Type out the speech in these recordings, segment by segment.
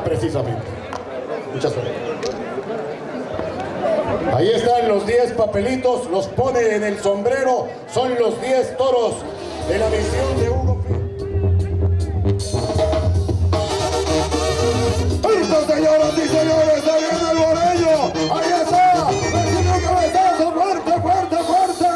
precisamente. Mucha suerte. Ahí están los 10 papelitos, los pone en el sombrero, son los 10 toros de la misión de Hugo. ¡Listo, señoras y señores! ¡Ahí viene el Boreño! ¡Ahí está! ¡Recibe un cabezazo! ¡Fuerte, fuerte, fuerte!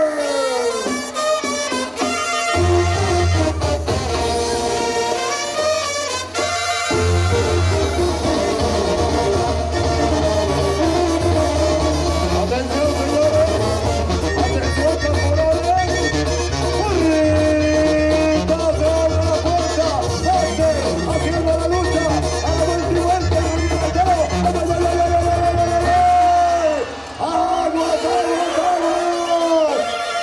¡Atención, señores! ¡Atención, temporales! ¡Corrita! ¡Se abre la puerta! ¡Fuerte! ¡Haciendo la lucha! ¡A la vuelta y vuelta! ¡Aguas, aguas, aguas!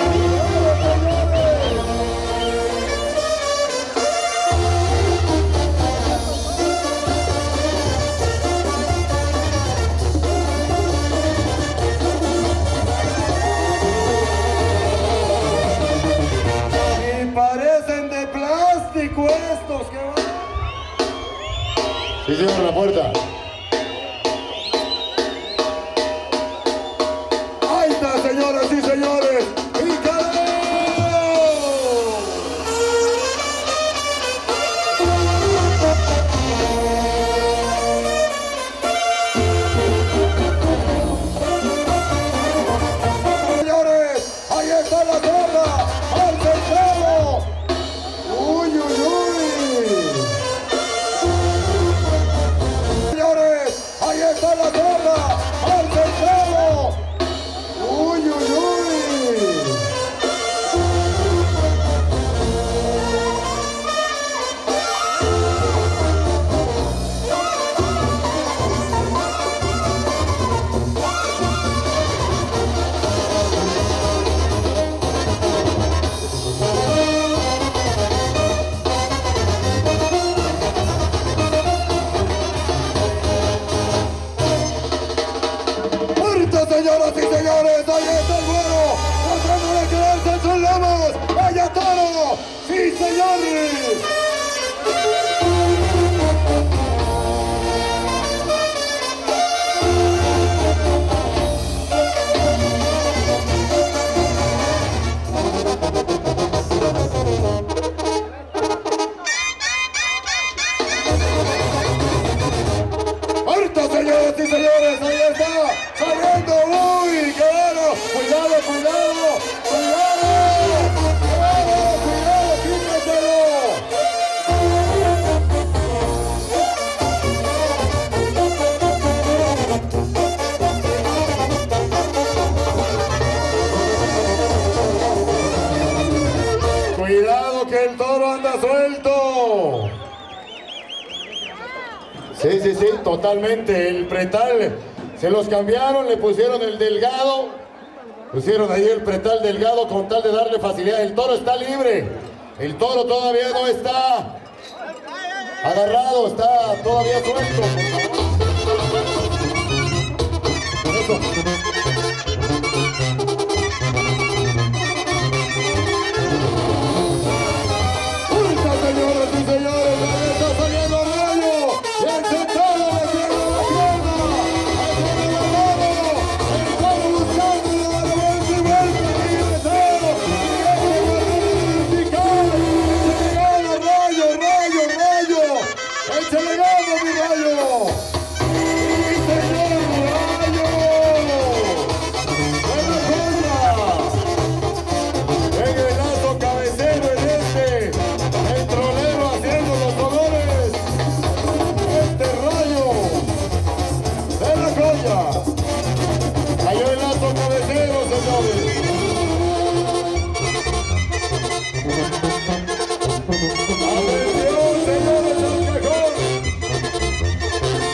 Y parecen de plástico estos que van. Sí, señor, la puerta. Ahí está, señoras y señores. ¡Pícale! Señores, ahí está la zorra. ¡Al centrado! ¡Uy, uy, uy! Señores, ahí está la zorra. ¡Al centrado! ¡Uy, uy, uy! Señoras y señores, ahí está el Güero, tratando de quedarse en sus lomos. ¡Vaya toro! ¡Sí, señores! ¡Ahorita, señoras y señores! ¡Ahí está! ¡Saliendo! ¡Uy! ¡Qué bueno! ¡Cuidado, cuidado! ¡Cuidado! ¡Cuidado, cuidado! ¡Quítatelo! ¡Cuidado que el toro anda suelto! Sí, sí, sí, totalmente. El pretal se los cambiaron, le pusieron el delgado. Pusieron ahí el pretal delgado con tal de darle facilidad. El toro está libre. El toro todavía no está agarrado, está todavía suelto. Eso. Señoras y señores, ahí está saliendo Rayo, y el sentado le tiene la pierna, ahí viene la mano, el toro buscando a la vuelta y vuelta, y el toro, y el gana Rayo, Rayo, Rayo, échale gana mi Rayo, sí señor, Rayo, buena joya, en el lazo cabecero en este, el trolero haciendo los dolores. Este Rayo de la joya. Cayó el lazo cabecero, señores. Atención, señores, al cajón.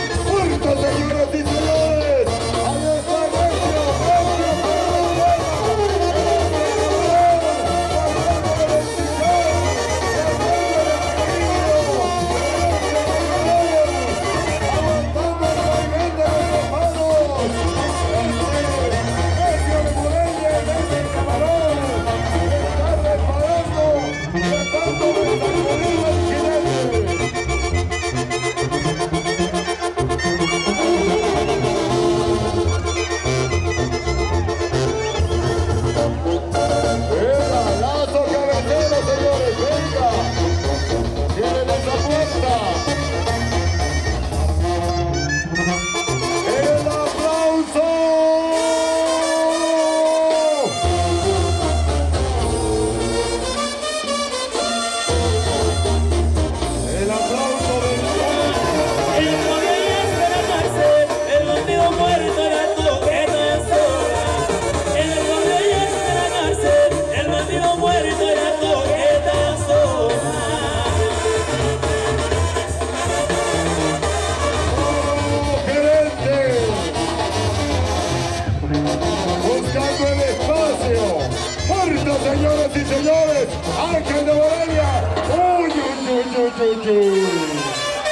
Virgen de Morelia. Uy, uy, uy, uy, uy, uy.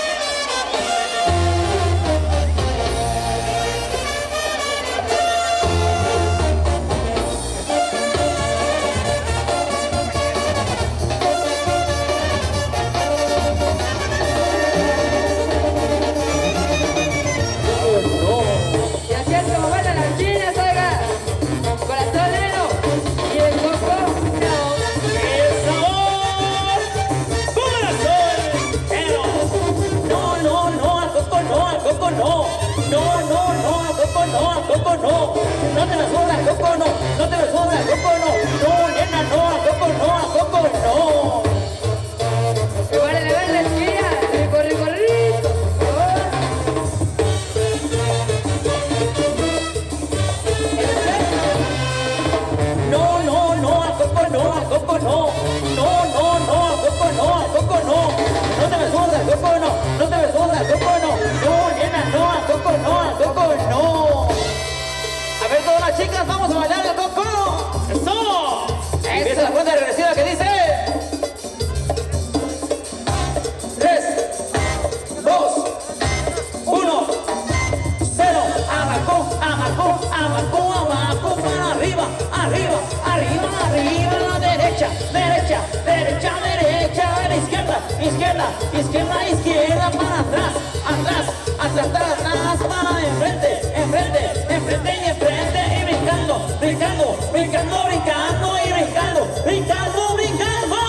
Y así es como van las chinas, oiga. Corazón negro y el coco no. ¡El sabor! ¡Corazón! Pero no, no, no, al coco no, al coco no. No, no, no, al coco no, al coco no. No te me subas al coco no, no te me subas al coco no. No, nena, no, al coco no, al coco no. Igual le ven la esquina, rico, rico, rico. No, no, no, al coco no, al coco no. No, no, no, al coco no, al coco no. No te me subas al coco no, no te me subas al coco no. No, nena, no, al coco no, al coco no. A ver, todas las chicas, vamos a bailar el coco. ¡Eso! Empieza la cuenta regresiva que dice 3, 2, 1, 0. Abajo, abajo, abajo, abajo, para arriba, arriba, arriba, arriba, a la derecha, derecha, derecha, derecha, a la izquierda, izquierda, izquierda, izquierda, para atrás, atrás, atrás, atrás, para enfrente, enfrente, enfrente y enfrente, y brincando, brincando, brincando, brincando, y brincando, brincando, brincando.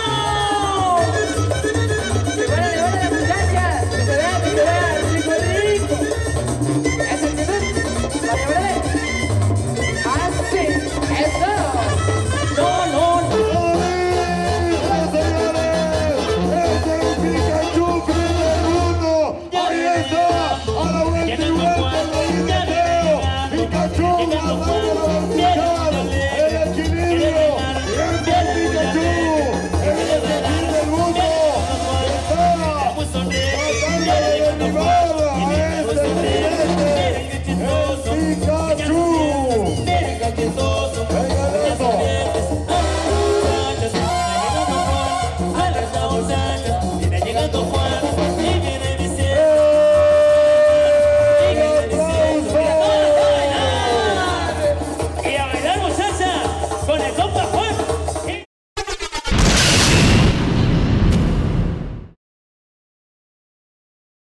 Igual le ven a las muchachas, que se vea, rico, rico. Esa actitud, vale, vale. Así, eso. No, no, no. ¡Señores! ¡Es el Pikachu primer mundo! ¡Ahí está! ¡A la vuelta y vuelta el video! ¡Pikachu ganando la vertical! ¡El equilibrio! ¡Bien el Pikachu! ¡Es el primer mundo! ¡Está! ¡Pasando de nivel!